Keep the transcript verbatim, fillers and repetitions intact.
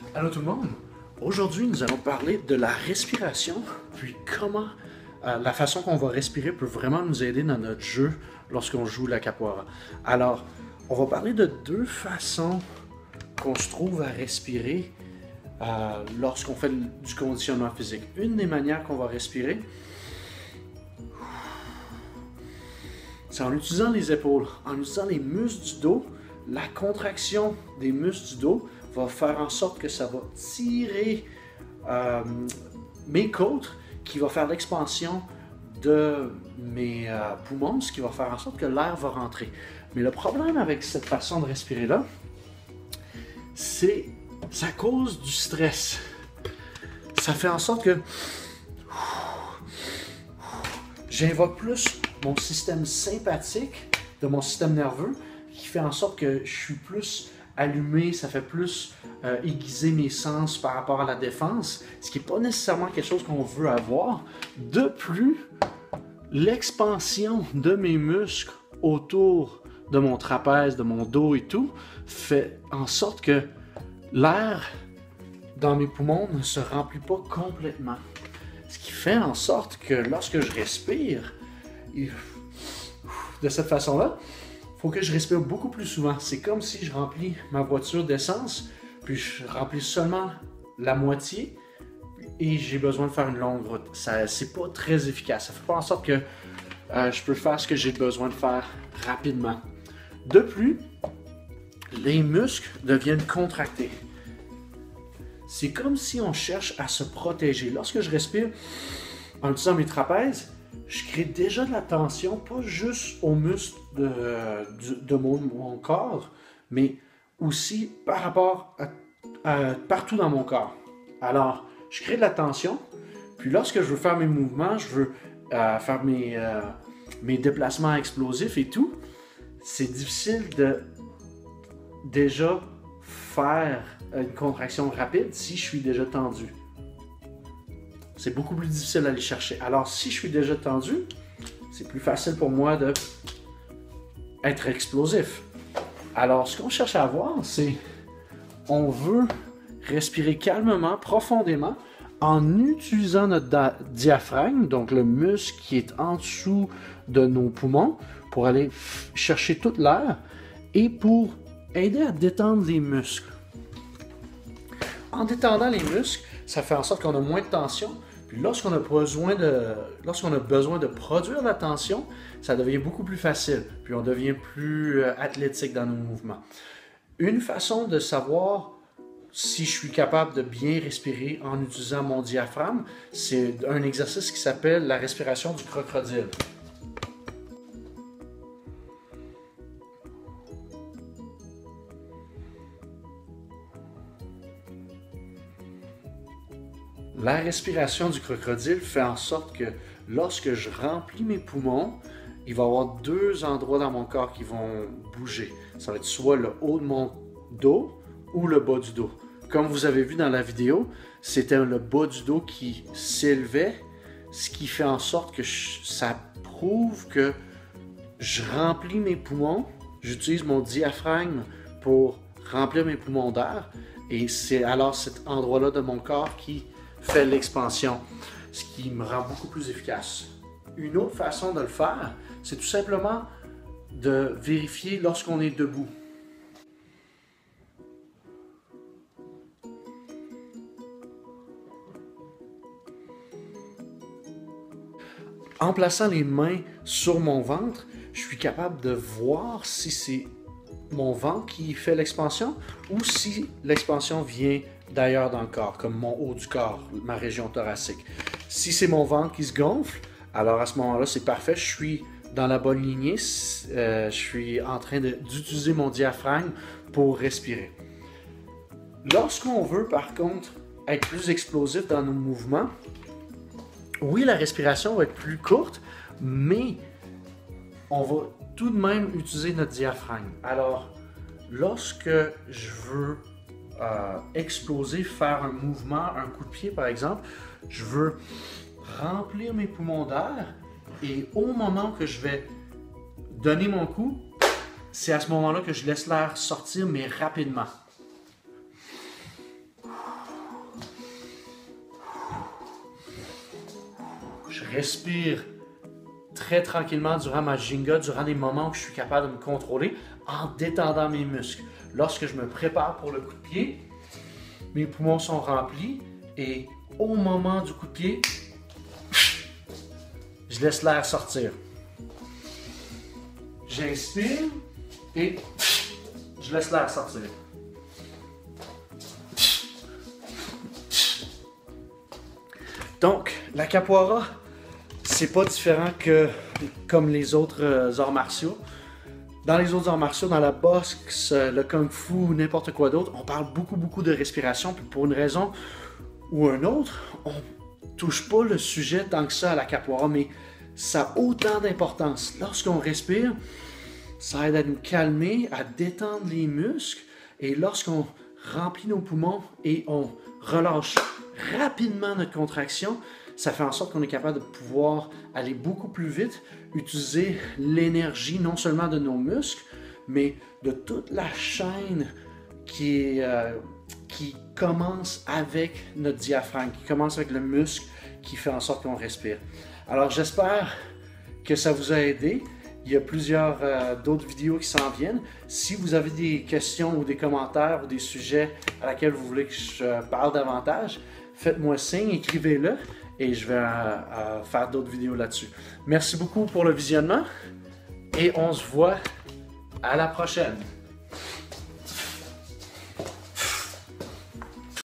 Allô tout le monde! Aujourd'hui, nous allons parler de la respiration, puis comment euh, la façon qu'on va respirer peut vraiment nous aider dans notre jeu lorsqu'on joue la capoeira. Alors, on va parler de deux façons qu'on se trouve à respirer euh, lorsqu'on fait du conditionnement physique. Une des manières qu'on va respirer, c'est en utilisant les épaules, en utilisant les muscles du dos. La contraction des muscles du dos va faire en sorte que ça va tirer euh, mes côtes, qui va faire l'expansion de mes euh, poumons, ce qui va faire en sorte que l'air va rentrer. Mais le problème avec cette façon de respirer-là, c'est ça cause du stress. Ça fait en sorte que j'invoque plus mon système sympathique de mon système nerveux, qui fait en sorte que je suis plus allumé, ça fait plus euh, aiguiser mes sens par rapport à la défense, ce qui n'est pas nécessairement quelque chose qu'on veut avoir. De plus, l'expansion de mes muscles autour de mon trapèze, de mon dos et tout, fait en sorte que l'air dans mes poumons ne se remplit pas complètement. Ce qui fait en sorte que lorsque je respire, de cette façon-là, il faut que je respire beaucoup plus souvent. C'est comme si je remplis ma voiture d'essence, puis je remplis seulement la moitié et j'ai besoin de faire une longue route. Ça, c'est pas très efficace. Ça fait pas en sorte que euh, je peux faire ce que j'ai besoin de faire rapidement. De plus, les muscles deviennent contractés. C'est comme si on cherche à se protéger. Lorsque je respire en utilisant mes trapèzes, je crée déjà de la tension, pas juste aux muscles de, de, de mon, mon corps, mais aussi par rapport à, à partout dans mon corps. Alors, je crée de la tension, puis lorsque je veux faire mes mouvements, je veux euh, faire mes, euh, mes déplacements explosifs et tout, c'est difficile de déjà faire une contraction rapide si je suis déjà tendu. C'est beaucoup plus difficile d'aller chercher. Alors, si je suis déjà tendu, c'est plus facile pour moi d'être explosif. Alors, ce qu'on cherche à avoir, c'est on veut respirer calmement, profondément, en utilisant notre diaphragme, donc le muscle qui est en dessous de nos poumons, pour aller chercher toute l'air et pour aider à détendre les muscles. En détendant les muscles, ça fait en sorte qu'on a moins de tension. Puis lorsqu'on a besoin de, lorsqu'on a besoin de produire la tension, ça devient beaucoup plus facile. Puis on devient plus athlétique dans nos mouvements. Une façon de savoir si je suis capable de bien respirer en utilisant mon diaphragme, c'est un exercice qui s'appelle la respiration du crocodile. La respiration du crocodile fait en sorte que lorsque je remplis mes poumons, il va y avoir deux endroits dans mon corps qui vont bouger. Ça va être soit le haut de mon dos ou le bas du dos. Comme vous avez vu dans la vidéo, c'était le bas du dos qui s'élevait, ce qui fait en sorte que je, ça prouve que je remplis mes poumons, j'utilise mon diaphragme pour remplir mes poumons d'air, et c'est alors cet endroit-là de mon corps qui fait l'expansion, ce qui me rend beaucoup plus efficace. Une autre façon de le faire, c'est tout simplement de vérifier lorsqu'on est debout. En plaçant les mains sur mon ventre, je suis capable de voir si c'est mon ventre qui fait l'expansion ou si l'expansion vient d'ailleurs dans le corps, comme mon haut du corps, ma région thoracique. Si c'est mon ventre qui se gonfle, alors à ce moment-là, c'est parfait, je suis dans la bonne lignée, euh, je suis en train d'utiliser mon diaphragme pour respirer. Lorsqu'on veut, par contre, être plus explosif dans nos mouvements, oui, la respiration va être plus courte, mais on va tout de même utiliser notre diaphragme. Alors, lorsque je veux euh, exploser, faire un mouvement, un coup de pied par exemple, je veux remplir mes poumons d'air et au moment que je vais donner mon coup, c'est à ce moment-là que je laisse l'air sortir, mais rapidement. respire très tranquillement durant ma ginga, durant les moments où je suis capable de me contrôler en détendant mes muscles. Lorsque je me prépare pour le coup de pied, mes poumons sont remplis et au moment du coup de pied, je laisse l'air sortir. J'inspire et je laisse l'air sortir. Donc, la capoeira, c'est pas différent que comme les autres euh, arts martiaux. Dans les autres arts martiaux, dans la boxe, le kung-fu, n'importe quoi d'autre, on parle beaucoup, beaucoup de respiration. Puis pour une raison ou une autre, on touche pas le sujet tant que ça à la capoeira, mais ça a autant d'importance. Lorsqu'on respire, ça aide à nous calmer, à détendre les muscles. Et lorsqu'on remplit nos poumons et on relâche rapidement notre contraction, ça fait en sorte qu'on est capable de pouvoir aller beaucoup plus vite, utiliser l'énergie non seulement de nos muscles, mais de toute la chaîne qui, est, euh, qui commence avec notre diaphragme, qui commence avec le muscle qui fait en sorte qu'on respire. Alors j'espère que ça vous a aidé. Il y a plusieurs euh, d'autres vidéos qui s'en viennent. Si vous avez des questions ou des commentaires ou des sujets à laquelle vous voulez que je parle davantage, faites-moi signe, écrivez-le et je vais euh, euh, faire d'autres vidéos là-dessus. Merci beaucoup pour le visionnement et on se voit à la prochaine.